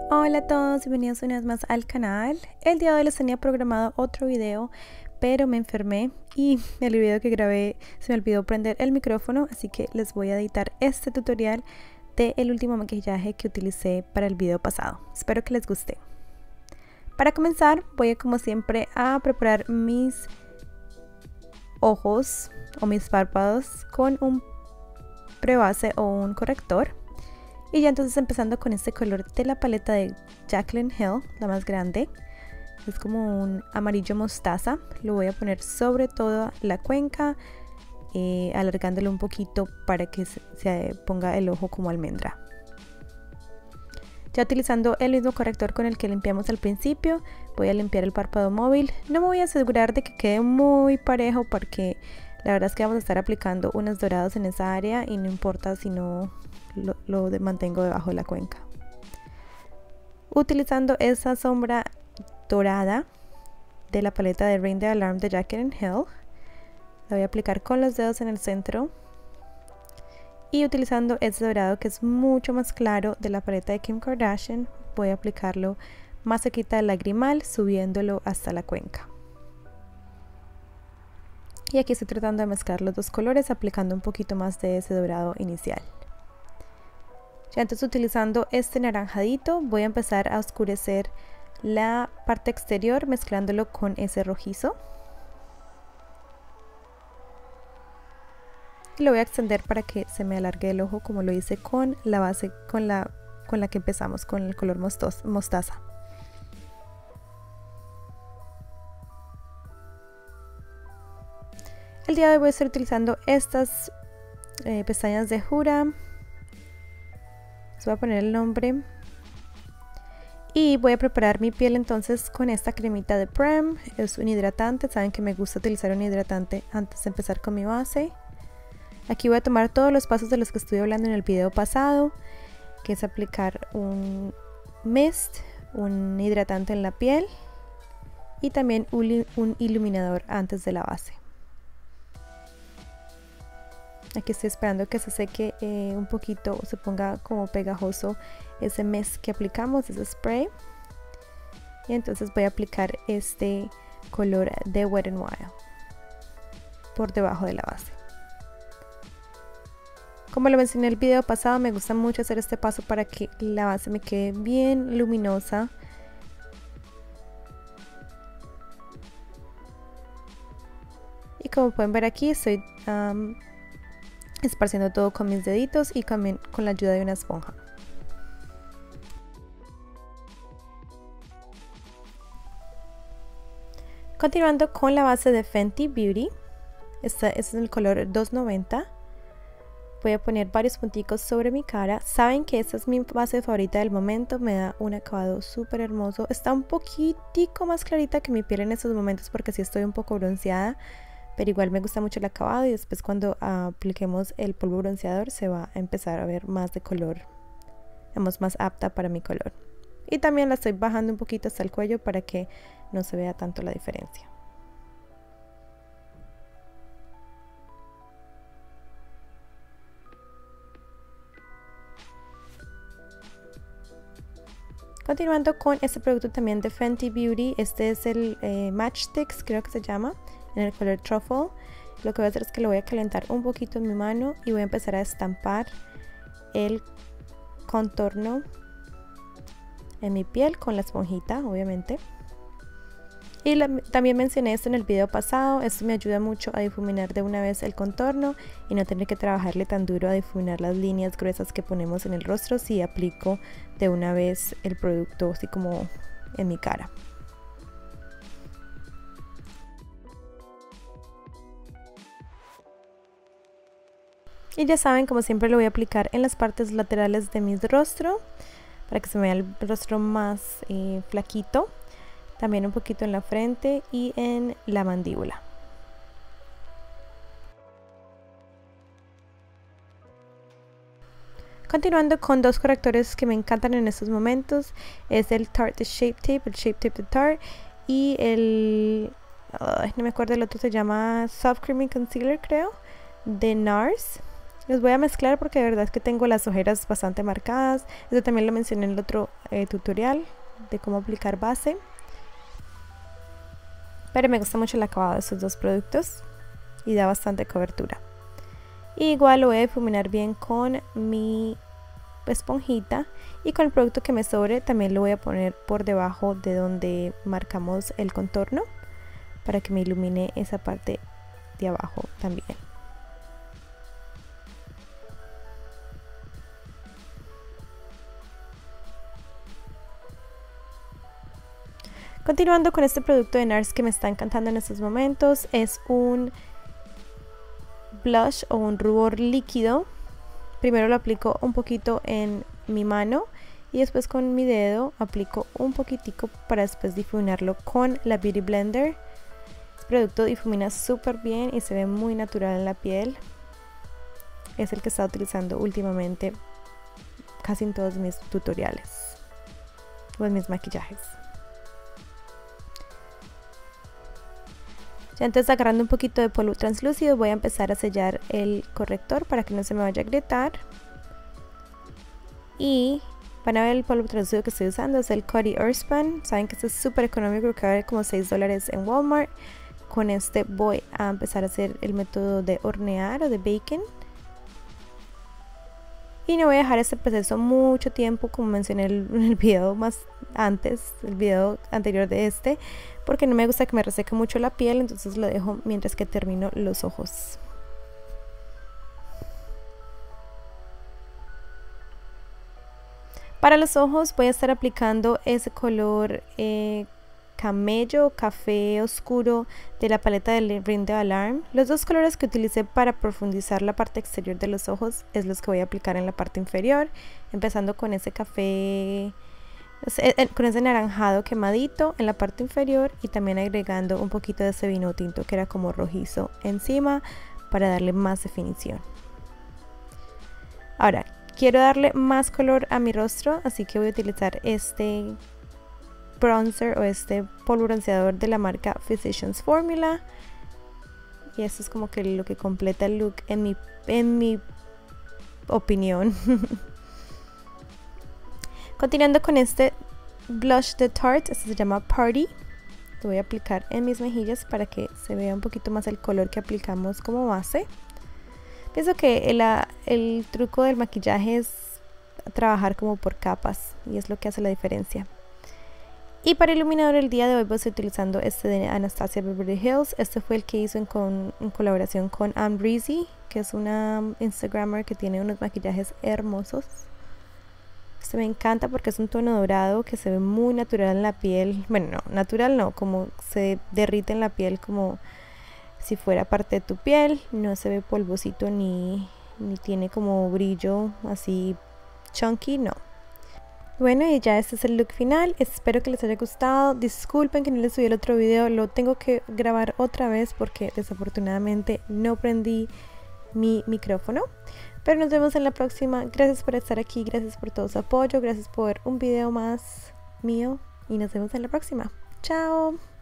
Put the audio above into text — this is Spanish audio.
Hola a todos, bienvenidos una vez más al canal. El día de hoy les tenía programado otro video, pero me enfermé y el video que grabé se me olvidó prender el micrófono, así que les voy a editar este tutorial del último maquillaje que utilicé para el video pasado. Espero que les guste. Para comenzar voy a, como siempre, a preparar mis ojos o mis párpados con un prebase o un corrector. Y ya entonces empezando con este color de la paleta de Jaclyn Hill, la más grande. Es como un amarillo mostaza. Lo voy a poner sobre toda la cuenca, alargándolo un poquito para que se ponga el ojo como almendra. Ya utilizando el mismo corrector con el que limpiamos al principio, voy a limpiar el párpado móvil. No me voy a asegurar de que quede muy parejo porque la verdad es que vamos a estar aplicando unos dorados en esa área y no importa si no lo mantengo debajo de la cuenca. Utilizando esa sombra dorada de la paleta de Rain the Alarm de Jaclyn Hill, la voy a aplicar con los dedos en el centro. Y utilizando ese dorado que es mucho más claro de la paleta de Kim Kardashian, voy a aplicarlo más cerquita del lagrimal, subiéndolo hasta la cuenca. Y aquí estoy tratando de mezclar los dos colores, aplicando un poquito más de ese dorado inicial. Ya entonces, utilizando este naranjadito, voy a empezar a oscurecer la parte exterior mezclándolo con ese rojizo. Y lo voy a extender para que se me alargue el ojo, como lo hice con la base con la que empezamos, con el color mostaza. El día de hoy voy a estar utilizando estas pestañas de Huda. Les voy a poner el nombre. Y voy a preparar mi piel entonces con esta cremita de Prem. Es un hidratante. Saben que me gusta utilizar un hidratante antes de empezar con mi base. Aquí voy a tomar todos los pasos de los que estuve hablando en el video pasado, que es aplicar un mist, un hidratante en la piel y también un iluminador antes de la base. Aquí estoy esperando que se seque un poquito, se ponga como pegajoso ese mist que aplicamos, ese spray. Y entonces voy a aplicar este color de Wet n Wild por debajo de la base. Como lo mencioné en el video pasado, me gusta mucho hacer este paso para que la base me quede bien luminosa. Y como pueden ver aquí, estoy esparciendo todo con mis deditos y también con la ayuda de una esponja. Continuando con la base de Fenty Beauty, este es el color 290. Voy a poner varios punticos sobre mi cara. Saben que esta es mi base favorita del momento, me da un acabado súper hermoso. Está un poquitico más clarita que mi piel en estos momentos porque sí estoy un poco bronceada, pero igual me gusta mucho el acabado y después cuando apliquemos el polvo bronceador se va a empezar a ver más de color, digamos, más apta para mi color. Y también la estoy bajando un poquito hasta el cuello para que no se vea tanto la diferencia. Continuando con este producto también de Fenty Beauty, este es el Matchsticks, creo que se llama, en el color Truffle. Lo que voy a hacer es que lo voy a calentar un poquito en mi mano y voy a empezar a estampar el contorno en mi piel con la esponjita, obviamente. Y también mencioné esto en el video pasado, esto me ayuda mucho a difuminar de una vez el contorno y no tener que trabajarle tan duro a difuminar las líneas gruesas que ponemos en el rostro si aplico de una vez el producto así como en mi cara. Y ya saben, como siempre lo voy a aplicar en las partes laterales de mi rostro para que se me vea el rostro más flaquito. También un poquito en la frente y en la mandíbula. Continuando con dos correctores que me encantan en estos momentos, es el Tarte Shape Tape, el Shape Tape de Tarte, y el, no me acuerdo, el otro se llama Soft Creamy Concealer, creo, de NARS. Los voy a mezclar porque de verdad es que tengo las ojeras bastante marcadas. Eso también lo mencioné en el otro tutorial de cómo aplicar base. Pero me gusta mucho el acabado de estos dos productos y da bastante cobertura. Igual lo voy a difuminar bien con mi esponjita, y con el producto que me sobre también lo voy a poner por debajo de donde marcamos el contorno para que me ilumine esa parte de abajo también. Continuando con este producto de NARS que me está encantando en estos momentos, es un blush o un rubor líquido. Primero lo aplico un poquito en mi mano y después con mi dedo aplico un poquitico para después difuminarlo con la Beauty Blender. Este producto difumina súper bien y se ve muy natural en la piel. Es el que he estado utilizando últimamente casi en todos mis tutoriales o en mis maquillajes. Ya entonces, agarrando un poquito de polvo translúcido, voy a empezar a sellar el corrector para que no se me vaya a agrietar. Y van a ver el polvo translúcido que estoy usando, es el Coty Earthspan. Saben que este es súper económico, creo que vale como $6 en Walmart. Con este voy a empezar a hacer el método de hornear o de baking. Y no voy a dejar este proceso mucho tiempo, como mencioné en el video el video anterior de este, porque no me gusta que me reseque mucho la piel, entonces lo dejo mientras que termino los ojos. Para los ojos voy a estar aplicando ese color camello, café oscuro de la paleta de Ring the Alarm. Los dos colores que utilicé para profundizar la parte exterior de los ojos es los que voy a aplicar en la parte inferior, empezando con ese café, con ese naranjado quemadito en la parte inferior y también agregando un poquito de ese vino tinto que era como rojizo encima para darle más definición. Ahora quiero darle más color a mi rostro, así que voy a utilizar este bronzer o este polvo bronceador de la marca Physicians Formula, y esto es como que lo que completa el look en mi opinión. Continuando con este blush de Tarte, este se llama Party. Lo voy a aplicar en mis mejillas para que se vea un poquito más el color que aplicamos como base. Pienso que el truco del maquillaje es trabajar como por capas y es lo que hace la diferencia. Y para iluminador el día de hoy voy a estar utilizando este de Anastasia Beverly Hills. Este fue el que hizo en colaboración con Amrezy, que es una Instagrammer que tiene unos maquillajes hermosos. Este me encanta porque es un tono dorado que se ve muy natural en la piel. Bueno, no, natural no, como se derrite en la piel como si fuera parte de tu piel. No se ve polvosito ni tiene como brillo así chunky, no. Bueno, y ya este es el look final. Espero que les haya gustado. Disculpen que no les subí el otro video, lo tengo que grabar otra vez porque desafortunadamente no prendí mi micrófono. Pero nos vemos en la próxima. Gracias por estar aquí, gracias por todo su apoyo, gracias por un video más mío y nos vemos en la próxima. Chao.